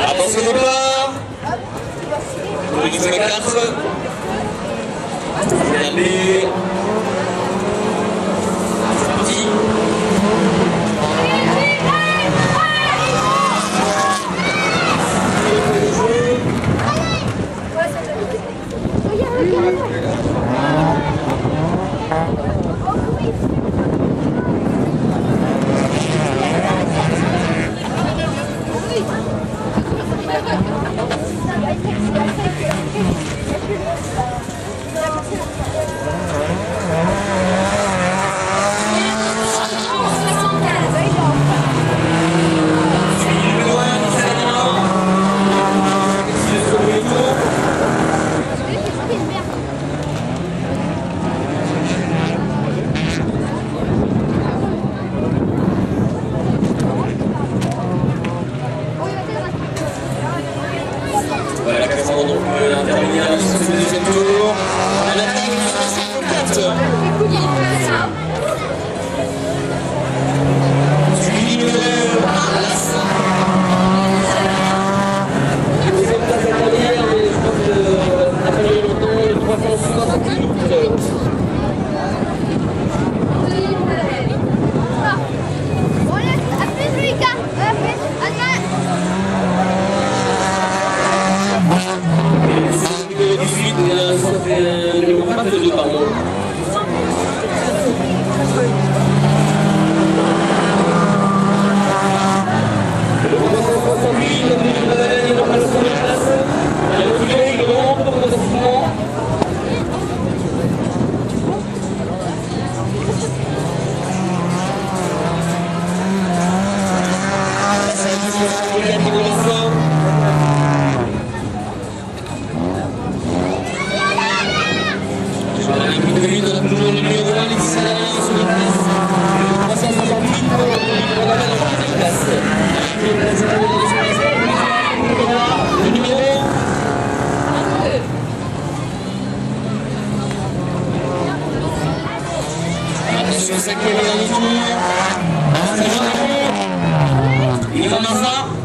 Attention au départ. Pour une fois 4. Bien B. C'est parti. Voilà, classement donc intervenir sur ce deuxième tour. On attaque sur 4. Suivi de Arlas. La deuxième place intermédiaire, mais je crois que n'a pas duré longtemps, le 368. Numéro 22, pardon. Le 368, le début de la valeur, il repasse sur la place. Il a reculé, il remonte progressivement. Ça a été le numéro 100. On a toujours le numéro 1, Alexis Salarié sur les places. Le 368, on va mettre en première place. Le numéro 1. Attention, 5e et dernier tour. Il va Maza.